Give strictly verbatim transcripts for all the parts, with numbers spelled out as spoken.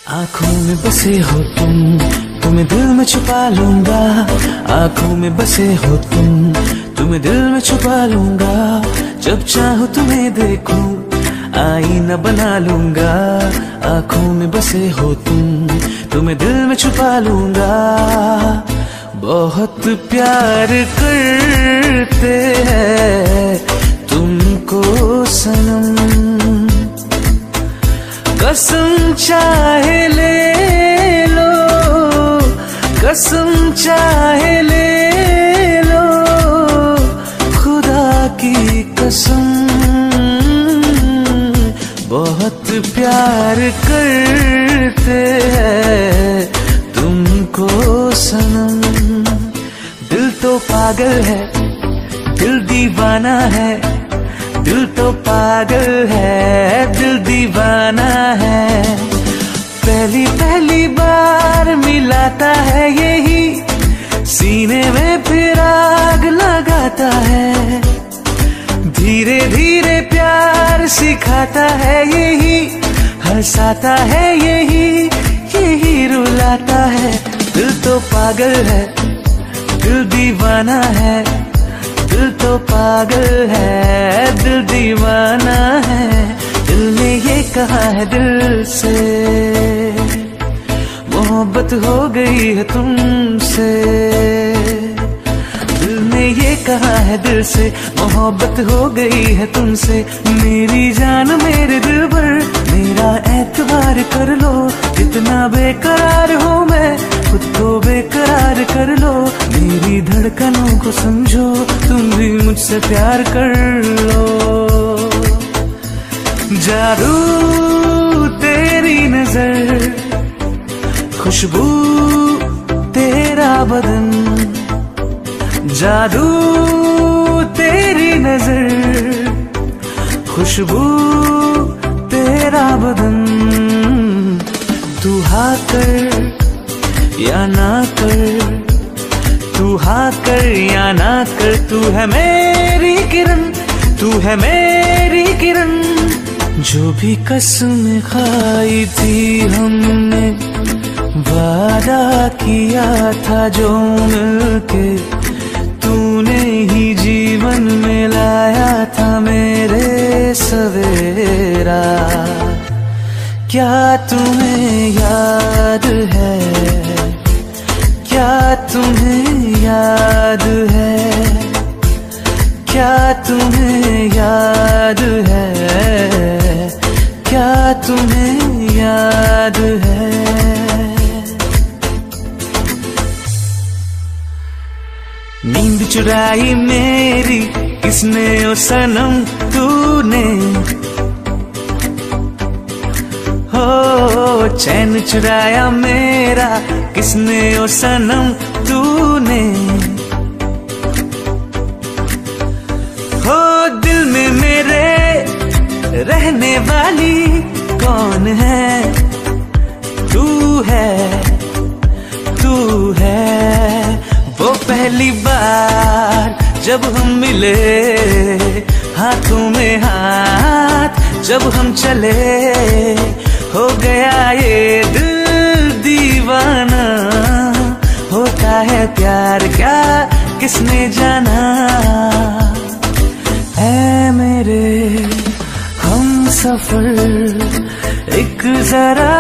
आँखों में बसे हो तुम, तुम्हें दिल में छुपा लूंगा। आँखों में बसे हो तुम, तुम्हें दिल में छुपा लूंगा। जब चाहो तुम्हें देखूं, आईना बना लूंगा। आँखों में बसे हो तुम, तुम्हें दिल में छुपा लूंगा। बहुत प्यार करते हैं तुमको सनम, कसम चाहे ले लो, कसम चाहे ले लो, खुदा की कसम। बहुत प्यार करते हैं तुमको सनम। दिल तो पागल है, दिल दीवाना है। दिल तो पागल है, दिल दीवाना है। पहली पहली बार मिलाता है यही, सीने में फिर आग लगाता है। धीरे धीरे प्यार सिखाता है यही, हंसाता है यही, यही रुलाता है। दिल तो पागल है, दिल दीवाना है। दिल तो पागल है, दिल दीवाना है। दिल ने ये कहा है दिल से, मोहब्बत हो गई है तुमसे। दिल ने ये कहा है दिल से, मोहब्बत हो गई है तुमसे। मेरी जान मेरे दिल भर, मेरा एतबार कर लो। इतना बेकरार हूँ मैं, खुद को बेकरार कर लो। मेरी धड़कनों को समझो, तुम भी मुझसे प्यार कर लो। जादू तेरी नजर, खुशबू तेरा बदन। जादू तेरी नजर, खुशबू तेरा बदन। तू हाँ कर या ना कर, तू हाँ कर या ना कर। तू है मेरी किरण, तू है मेरी किरण। जो भी कसम खाई थी हमने, वादा किया था जो मिलके, तूने ही जीवन में लाया था मेरे सवेरा। क्या तुम्हें याद है, क्या तुम्हें याद है, क्या तुम्हें याद है, क्या तुम्हें याद है। नींद चुराई मेरी किसने ओ सनम तूने, हो चैन चुराया मेरा किसने ओ सनम तूने। हो दिल में मेरे रहने वाली कौन है, तू है, तू है। वो पहली बार जब हम मिले, हाथों में हाथ जब हम चले, हो गया ये दिल दीवाना। होता है प्यार क्या किसने जाना। ऐ मेरे हम सफर, एक जरा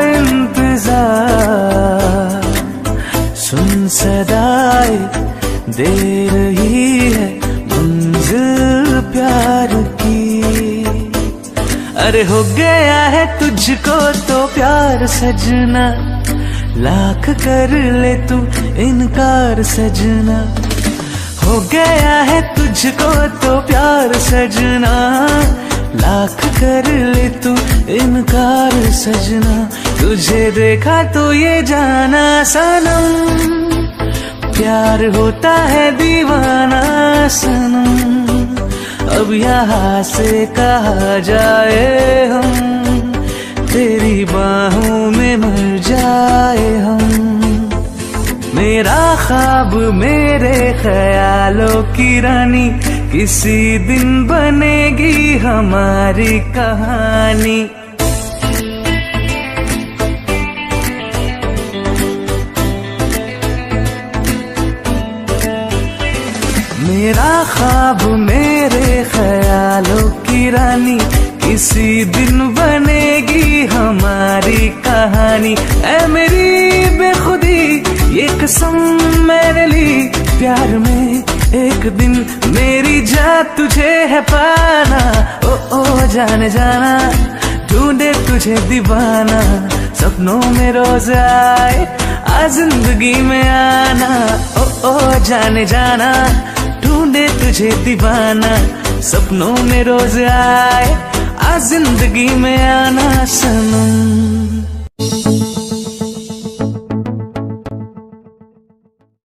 इंतजार। सुन सदाए दे रही है मंजिल प्यार की। अरे हो गया है तुझको तो प्यार सजना, लाख कर ले तू इनकार सजना। हो गया है तुझको तो प्यार सजना, लाख कर ले तू इनकार सजना। तुझे देखा तो ये जाना सनम, प्यार होता है दीवाना सनम। अब यहाँ से कहा जाए हम, तेरी बाहों में मर जाए हम। मेरा ख्वाब मेरे ख्यालों की रानी, किसी दिन बनेगी हमारी कहानी। ख्वाब मेरे ख्यालों की रानी, किसी दिन बनेगी हमारी कहानी। ऐ मेरी बेखुदी ये कसम मैंने ली, प्यार में एक दिन मेरी जा तुझे है पाना। ओ ओ जाने जाना ढूंढे तुझे दीवाना, सपनों में रोज आए आ जिंदगी में आना। ओ ओ जाने जाना ढूंढे तुझे दीवाना, सपनों में रोज आए आ जिंदगी में आना सनम।